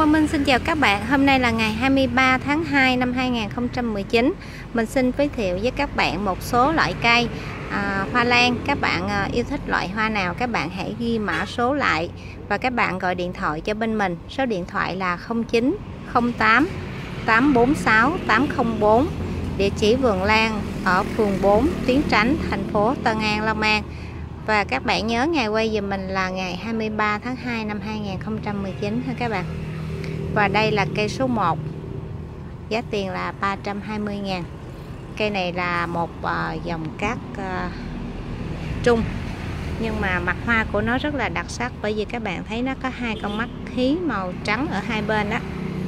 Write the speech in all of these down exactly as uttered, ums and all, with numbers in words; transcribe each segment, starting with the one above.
Quang Minh xin chào các bạn. Hôm nay là ngày hai mươi ba tháng hai năm hai nghìn không trăm mười chín. Mình xin giới thiệu với các bạn một số loại cây à, hoa lan. Các bạn à, yêu thích loại hoa nào các bạn hãy ghi mã số lại và các bạn gọi điện thoại cho bên mình. Số điện thoại là không chín không tám tám bốn sáu tám không bốn. Địa chỉ vườn lan ở phường bốn, Tuyến Tránh, thành phố Tân An, Long An. Và các bạn nhớ ngày quay giùm mình là ngày hai mươi ba tháng hai năm hai nghìn không trăm mười chín ha các bạn. Và đây là cây số một, giá tiền là ba trăm hai mươi ngàn. Cây này là một uh, dòng cát uh, trung, nhưng mà mặt hoa của nó rất là đặc sắc, bởi vì các bạn thấy nó có hai con mắt hí màu trắng ở hai bên đó.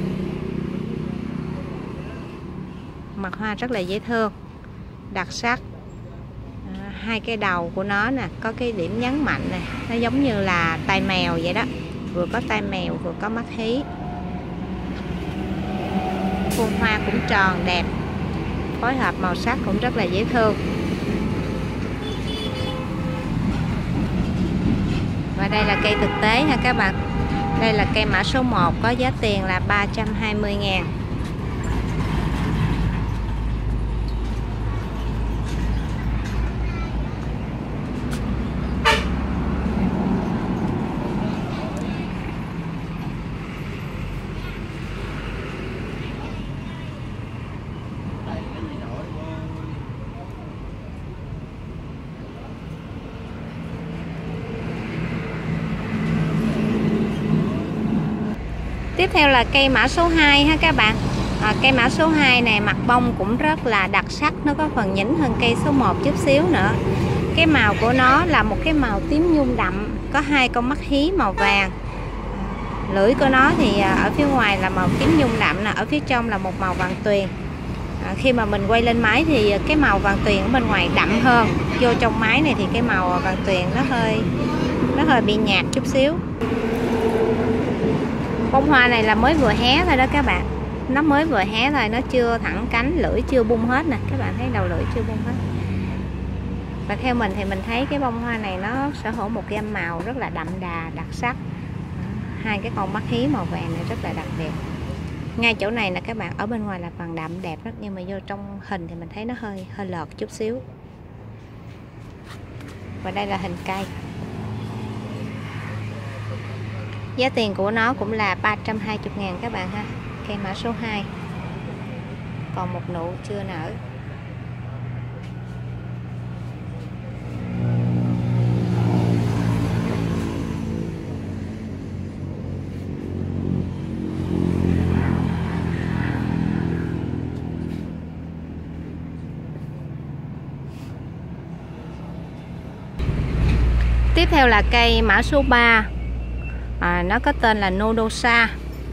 Mặt hoa rất là dễ thương, đặc sắc. À, hai cái đầu của nó nè, có cái điểm nhấn mạnh này, nó giống như là tai mèo vậy đó, vừa có tai mèo vừa có mắt hí. Khuôn hoa cũng tròn đẹp, phối hợp màu sắc cũng rất là dễ thương. Và đây là cây thực tế ha các bạn. Đây là cây mã số một, có giá tiền là ba trăm hai mươi ngàn. Tiếp theo là cây mã số hai ha các bạn. à, Cây mã số hai này mặt bông cũng rất là đặc sắc, nó có phần nhỉnh hơn cây số một chút xíu nữa. Cái màu của nó là một cái màu tím nhung đậm, có hai con mắt hí màu vàng. Lưỡi của nó thì ở phía ngoài là màu tím nhung đậm nè, ở phía trong là một màu vàng tuyền. à, Khi mà mình quay lên máy thì cái màu vàng tuyền ở bên ngoài đậm hơn, vô trong máy này thì cái màu vàng tuyền nó hơi nó hơi bị nhạt chút xíu. Bông hoa này là mới vừa hé thôi đó các bạn. Nó mới vừa hé thôi, nó chưa thẳng cánh, lưỡi chưa bung hết nè. Các bạn thấy đầu lưỡi chưa bung hết. Và theo mình thì mình thấy cái bông hoa này nó sở hữu một gam màu rất là đậm đà, đặc sắc. Hai cái con mắt hí màu vàng này rất là đặc biệt. Ngay chỗ này là các bạn, ở bên ngoài là vàng đậm đẹp rất, nhưng mà vô trong hình thì mình thấy nó hơi hơi lợt chút xíu. Và đây là hình cây. Giá tiền của nó cũng là ba trăm hai mươi ngàn các bạn ha. Cây mã số hai. Còn một nụ chưa nở. Tiếp theo là cây mã số ba. À, nó có tên là Nodosa.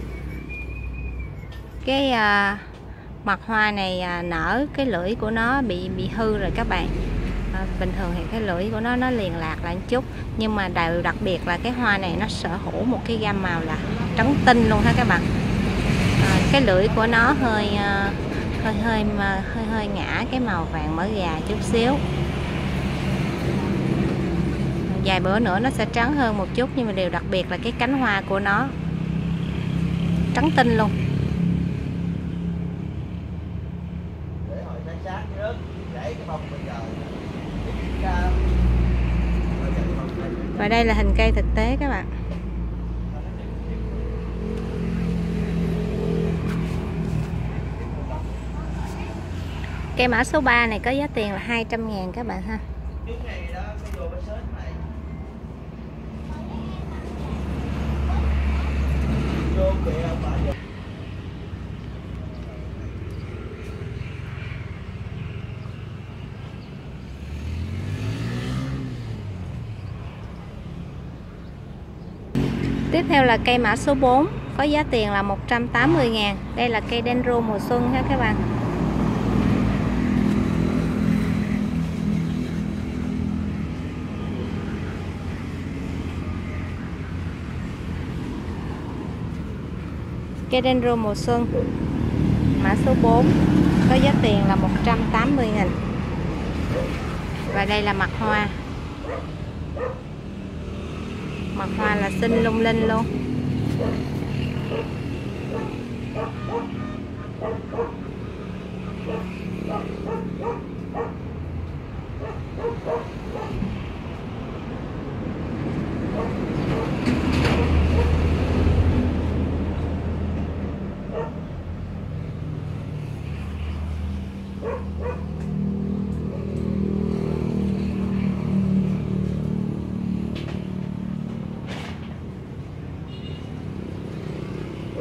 Cái à, mặt hoa này à, nở, cái lưỡi của nó bị bị hư rồi các bạn. à, Bình thường thì cái lưỡi của nó nó liền lạc lại một chút, nhưng mà điều đặc biệt là cái hoa này nó sở hữu một cái gam màu là trắng tinh luôn ha các bạn. à, Cái lưỡi của nó hơi à, hơi hơi hơi hơi ngã cái màu vàng mỡ gà chút xíu. Vài bữa nữa nó sẽ trắng hơn một chút, nhưng mà điều đặc biệt là cái cánh hoa của nó trắng tinh luôn. Và đây là hình cây thực tế các bạn. Cây mã số ba này có giá tiền là hai trăm ngàn các bạn ha. Tiếp theo là cây mã số bốn, có giá tiền là một trăm tám mươi ngàn. Đây là cây dendro mùa xuân ha các bạn. Cây dendro mùa xuân mã số bốn có giá tiền là một trăm tám mươi nghìn. Và đây là mặt hoa. Mặt hoa là xinh lung linh luôn.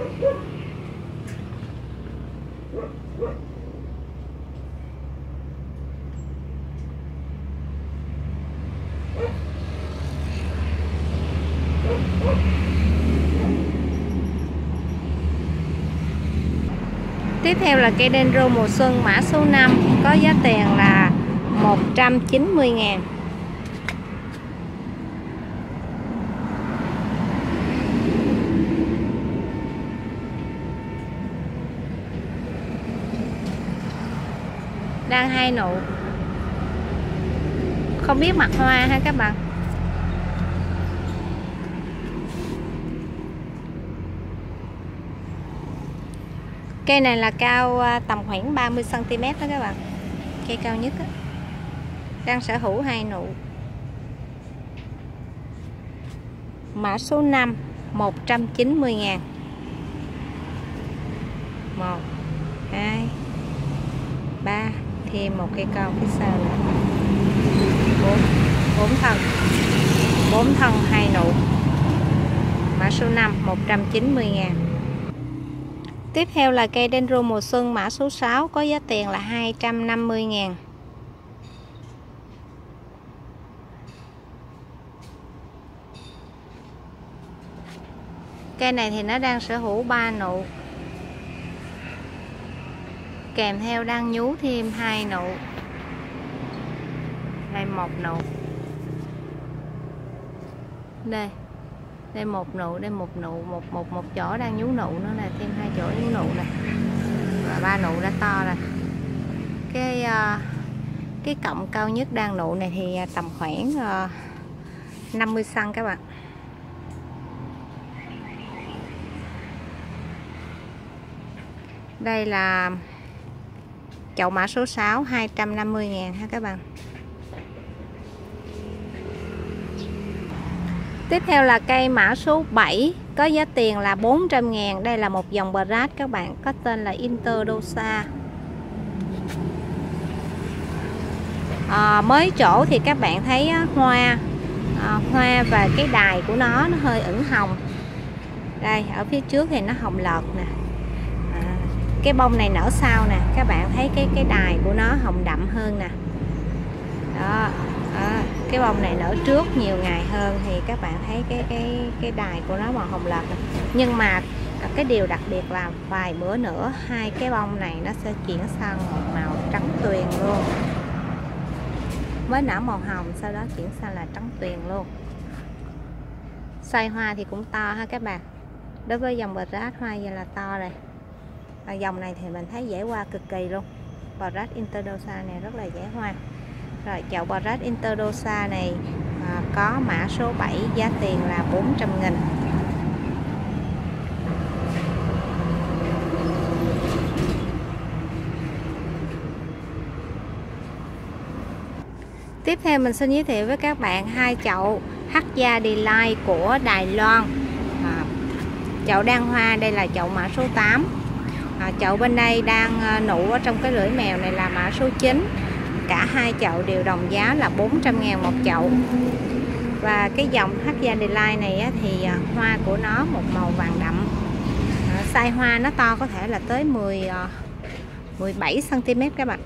Tiếp theo là cây Dendro mùa xuân mã số năm, có giá tiền là một trăm chín mươi ngàn. Đang hai nụ, không biết mặt hoa ha các bạn. Cây này là cao tầm khoảng ba mươi xăng ti mét đó các bạn. Cây cao nhất đó. Đang sở hữu hai nụ. Mã số năm, một trăm chín mươi ngàn. một, hai, ba, thêm một cây con phía sau nữa. bốn, bốn thân. bốn thân hai nụ. Mã số năm, một trăm chín mươi ngàn. Tiếp theo là cây Dendro mùa xuân mã số sáu, có giá tiền là hai trăm năm mươi ngàn. Cây này thì nó đang sở hữu ba nụ. Kèm theo đang nhú thêm hai nụ. Đây một nụ. Đây. Đây một nụ, đây một nụ, một một một chỗ đang nhú nụ nữa nè, thêm hai chỗ nhú nụ nè. Và ba nụ đã to rồi. Cái uh, cái cọng cao nhất đang nụ này thì tầm khoảng uh, năm mươi xăng các bạn. Đây là chậu mã số sáu, hai trăm năm mươi ngàn ha các bạn. Tiếp theo là cây mã số bảy, có giá tiền là bốn trăm ngàn. Đây là một dòng Brass các bạn, có tên là Interdosa. à, Mới chỗ thì các bạn thấy á, hoa à, hoa và cái đài của nó nó hơi ửng hồng. Đây ở phía trước thì nó hồng lợt nè. à, Cái bông này nở sau nè, các bạn thấy cái cái đài của nó hồng đậm hơn nè. Đó, đó. Cái bông này nở trước nhiều ngày hơn thì các bạn thấy cái cái cái đài của nó màu hồng lợt. Nhưng mà cái điều đặc biệt là vài bữa nữa hai cái bông này nó sẽ chuyển sang một màu trắng tuyền luôn. Mới nở màu hồng, sau đó chuyển sang là trắng tuyền luôn. Size hoa thì cũng to ha các bạn. Đối với dòng Brass hoa vậy là to rồi. Và dòng này thì mình thấy dễ hoa cực kỳ luôn. Brass Interdosa này rất là dễ hoa. Rồi chậu Brass Interdosa này à, có mã số bảy, giá tiền là bốn trăm nghìn. Tiếp theo mình xin giới thiệu với các bạn hai chậu Hắc-gia Delight của Đài Loan. à, Chậu đang hoa đây là chậu mã số tám. à, Chậu bên đây đang nụ ở trong cái lưỡi mèo này là mã số chín. Cả hai chậu đều đồng giá là bốn trăm ngàn một chậu. Và cái dòng Hắc-gia Delight này á, thì hoa của nó một màu vàng đậm. à, Size hoa nó to có thể là tới mười, mười bảy xăng ti mét các bạn.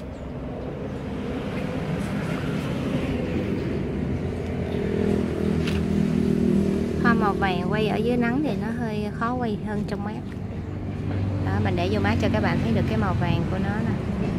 Hoa màu vàng quay ở dưới nắng thì nó hơi khó quay hơn trong mát. Đó, mình để vô mát cho các bạn thấy được cái màu vàng của nó nè.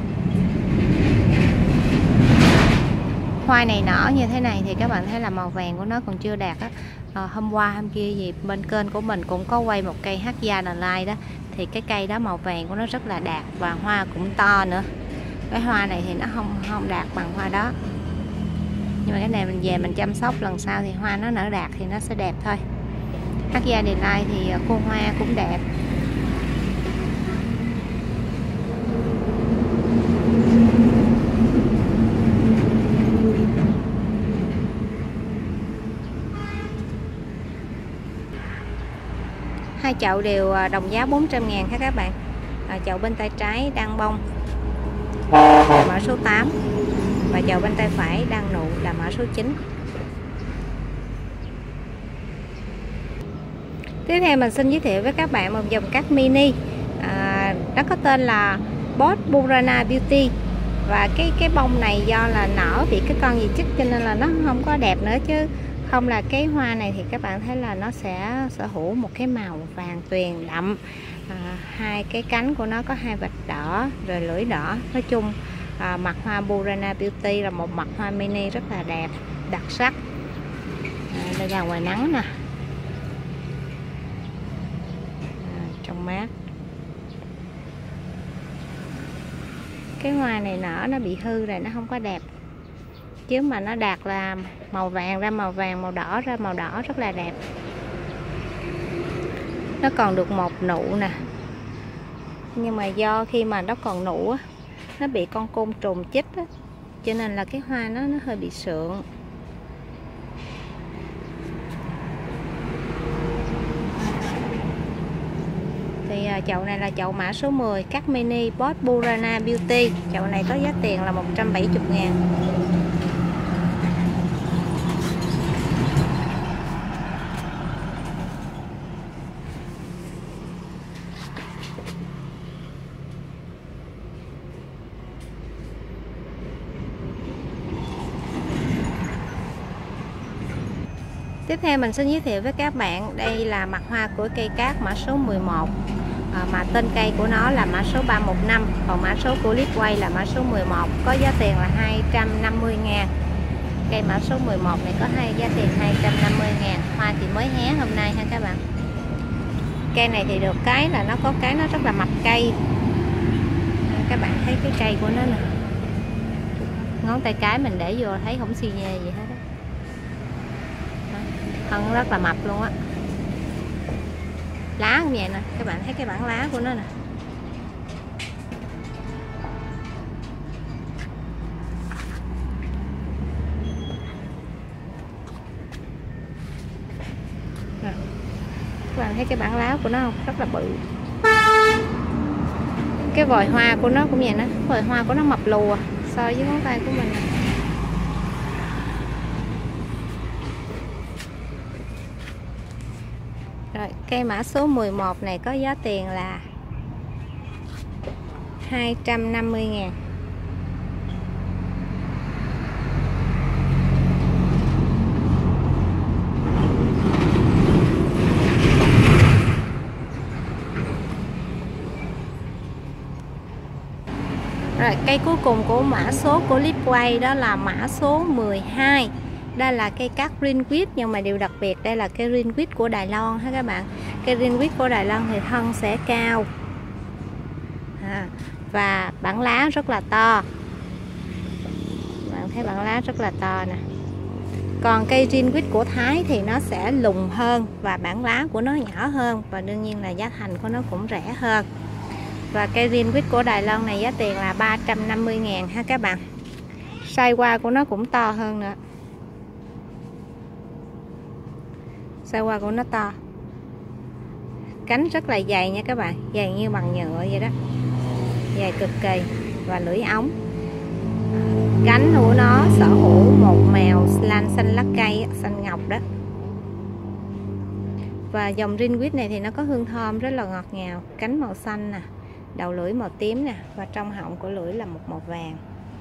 Hoa này nở như thế này thì các bạn thấy là màu vàng của nó còn chưa đạt á. à, Hôm qua hôm kia gì bên kênh của mình cũng có quay một cây Hắc-gia Delight đó. Thì cái cây đó màu vàng của nó rất là đạt và hoa cũng to nữa. Cái hoa này thì nó không không đạt bằng hoa đó. Nhưng mà cái này mình về mình chăm sóc lần sau thì hoa nó nở đạt thì nó sẽ đẹp thôi. Hắc-gia Delight thì cô hoa cũng đẹp. Hai chậu đều đồng giá bốn trăm ngàn ha các bạn. à, Chậu bên tay trái đang bông là mã số tám. Và chậu bên tay phải đang nụ là mã số chín. Tiếp theo mình xin giới thiệu với các bạn một dòng cát mini, à, nó có tên là Boss Burana Beauty. Và cái cái bông này do là nở bị cái con gì chích cho nên là nó không có đẹp nữa, chứ không là cái hoa này thì các bạn thấy là nó sẽ sở hữu một cái màu vàng tuyền đậm. À, hai cái cánh của nó có hai vạch đỏ rồi lưỡi đỏ. Nói chung à, mặt hoa Burana Beauty là một mặt hoa mini rất là đẹp, đặc sắc. À, đây là ngoài nắng nè, à, trong mát. Cái hoa này nở nó bị hư rồi, nó không có đẹp, chứ mà nó đạt là màu vàng ra màu vàng, màu đỏ ra màu đỏ, rất là đẹp. Nó còn được một nụ nè, nhưng mà do khi mà nó còn nụ á, nó bị con côn trùng chích á, cho nên là cái hoa nó nó hơi bị sượng. Thì à, chậu này là chậu mã số mười cát mini Boss Burana Beauty. Chậu này có giá tiền là một trăm bảy mươi ngàn. Tiếp theo mình xin giới thiệu với các bạn, đây là mặt hoa của cây cát mã số mười một, à, mà tên cây của nó là mã số ba một năm, còn mã số của clip quay là mã số mười một, có giá tiền là hai trăm năm mươi ngàn. Cây mã số mười một này có hai giá tiền hai trăm năm mươi ngàn. Hoa thì mới hé hôm nay ha các bạn. Cây này thì được cái là nó có cái nó rất là mập cây. Các bạn thấy cái cây của nó nè, ngón tay cái mình để vô thấy không xi nhê gì hết á. Thân rất là mập luôn á. Lá cũng vậy nè, các bạn thấy cái bản lá của nó nè. Nè, các bạn thấy cái bản lá của nó không? Rất là bự. Cái vòi hoa của nó cũng vậy nè, vòi hoa của nó mập lùa so với ngón tay của mình nè. Rồi, cây mã số mười một này có giá tiền là hai trăm năm mươi ngàn. Rồi, cây cuối cùng của mã số của clip quay đó là mã số mười hai. Đây là cây cát greenwich, nhưng mà điều đặc biệt đây là cây greenwich của Đài Loan ha các bạn. Cây greenwich của Đài Loan thì thân sẽ cao, à, và bản lá rất là to. Bạn thấy bản lá rất là to nè. Còn cây greenwich của Thái thì nó sẽ lùn hơn và bản lá của nó nhỏ hơn, và đương nhiên là giá thành của nó cũng rẻ hơn. Và cây greenwich của Đài Loan này giá tiền là ba trăm năm mươi ngàn ha các bạn. Size hoa của nó cũng to hơn nữa. Size hoa của nó to. Cánh rất là dày nha các bạn, dày như bằng nhựa vậy đó. Dày cực kỳ và lưỡi ống. Cánh của nó sở hữu một màu lan xanh lá cây, xanh ngọc đó. Và dòng greenwich này thì nó có hương thơm rất là ngọt ngào. Cánh màu xanh nè, đầu lưỡi màu tím nè, và trong họng của lưỡi là một màu vàng.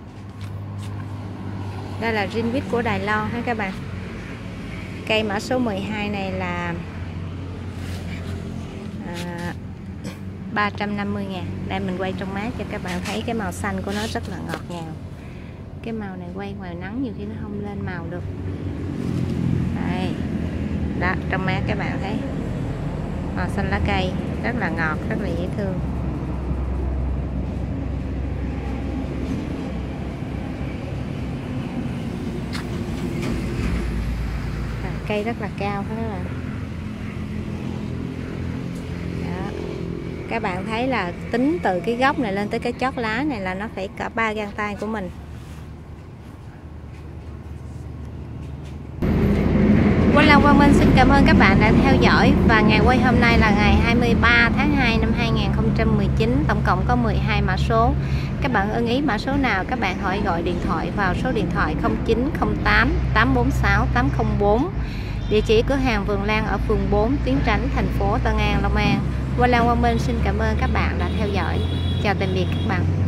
Đây là greenwich của Đài Loan ha các bạn. Cây mã số mười hai này là à, ba trăm năm mươi ngàn. Đây mình quay trong mát cho các bạn thấy cái màu xanh của nó rất là ngọt ngào. Cái màu này quay ngoài nắng nhiều khi nó không lên màu được. Đây. Đó, trong mát các bạn thấy màu xanh lá cây rất là ngọt, rất là dễ thương. Cây rất là cao đó các bạn. Đó. Các bạn thấy là tính từ cái gốc này lên tới cái chót lá này là nó phải cả ba gang tay của mình. Quỳnh Long Quang Minh xin cảm ơn các bạn đã theo dõi, và ngày quay hôm nay là ngày hai mươi ba tháng hai năm hai nghìn không trăm mười chín. Tổng cộng có mười hai mã số. Các bạn ưng ý mã số nào các bạn hỏi gọi điện thoại vào số điện thoại không chín không tám tám bốn sáu tám không bốn. Địa chỉ cửa hàng Vườn Lan ở phường bốn, Tiến Chánh, thành phố Tân An, Long An. Hoa Lan Quang Minh xin cảm ơn các bạn đã theo dõi. Chào tạm biệt các bạn.